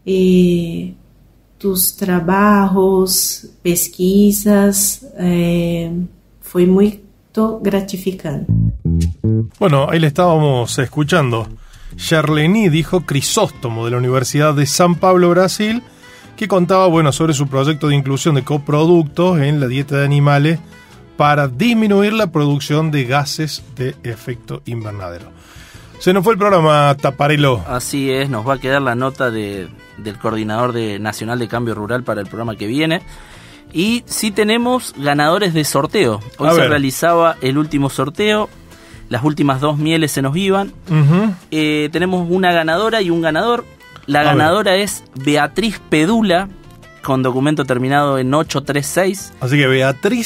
e dos trabalhos, pesquisas, eh, foi muito gratificante. Bueno, ahí le estábamos escuchando. Charleny dijo Crisóstomo, de la Universidad de San Pablo, Brasil, que contaba, bueno, sobre su proyecto de inclusión de coproductos en la dieta de animales para disminuir la producción de gases de efecto invernadero. Se nos fue el programa, Taparelo. Así es, nos va a quedar la nota de, del coordinador de Nacional de Cambio Rural para el programa que viene. Y sí tenemos ganadores de sorteo. Hoy a se ver. realizaba el último sorteo. Las últimas dos mieles se nos iban. Uh-huh. Eh, tenemos una ganadora y un ganador. La a ganadora ver. es Beatriz Pedula, con documento terminado en ocho tres seis. Así que Beatriz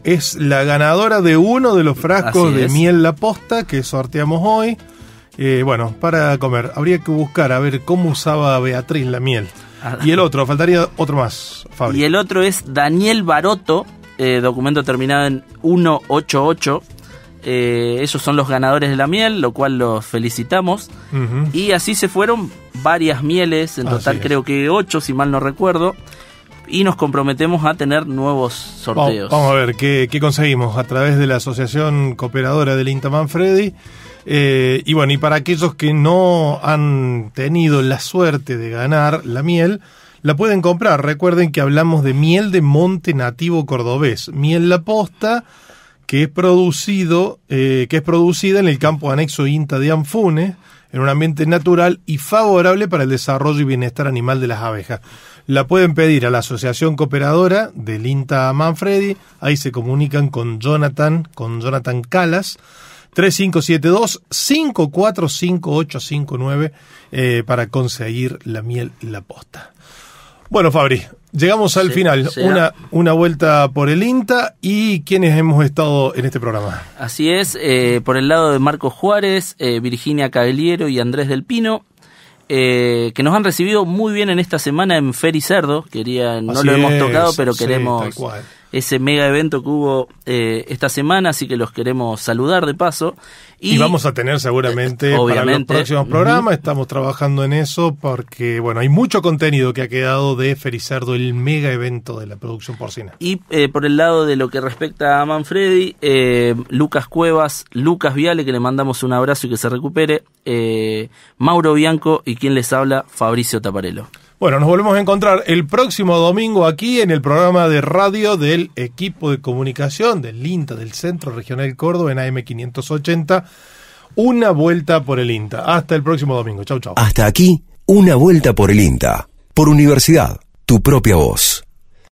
es la ganadora de uno de los frascos Así de es. miel La Posta que sorteamos hoy. Eh, bueno, para comer. Habría que buscar a ver cómo usaba Beatriz la miel. Ah. Y el otro, faltaría otro más, Fabri. Y el otro es Daniel Baroto, eh, documento terminado en ciento ochenta y ocho. Eh, ellos son los ganadores de la miel, lo cual los felicitamos. Uh-huh. Y así se fueron varias mieles, en total creo que ocho, si mal no recuerdo. Y nos comprometemos a tener nuevos sorteos. Vamos, vamos a ver qué, qué conseguimos a través de la Asociación Cooperadora del INTA Manfredi. Eh, y bueno, y para aquellos que no han tenido la suerte de ganar la miel, la pueden comprar. Recuerden que hablamos de miel de monte nativo cordobés, miel La Posta, que es producido, eh, que es producida en el campo anexo INTA de Anfunes, en un ambiente natural y favorable para el desarrollo y bienestar animal de las abejas. La pueden pedir a la Asociación Cooperadora del INTA Manfredi. Ahí se comunican con Jonathan, con Jonathan Calas, tres cinco siete dos, cinco cuatro cinco ocho cinco nueve, eh, para conseguir la miel La Posta. Bueno, Fabri, llegamos al Sí, final. sí. Una, una vuelta por el INTA y quienes hemos estado en este programa. Así es, eh, por el lado de Marcos Juárez, eh, Virginia Caballero y Andrés del Pino, eh, que nos han recibido muy bien en esta semana en Fer y Cerdo. Quería, no Así lo hemos es, tocado, pero sí, queremos tal cual. ese mega evento que hubo eh, esta semana, así que los queremos saludar de paso. Y, y vamos a tener seguramente eh, para los próximos programas, uh-huh. estamos trabajando en eso porque, bueno, hay mucho contenido que ha quedado de Fer y Cerdo, el mega evento de la producción porcina. Y eh, por el lado de lo que respecta a Manfredi, eh, Lucas Cuevas, Lucas Viale, que le mandamos un abrazo y que se recupere, eh, Mauro Bianco y quien les habla, Fabricio Taparello. Bueno, nos volvemos a encontrar el próximo domingo aquí en el programa de radio del equipo de comunicación del INTA, del Centro Regional Córdoba, en A M quinientos ochenta. Una vuelta por el INTA. Hasta el próximo domingo. Chau, chau. Hasta aquí, una vuelta por el INTA. Por Universidad, tu propia voz.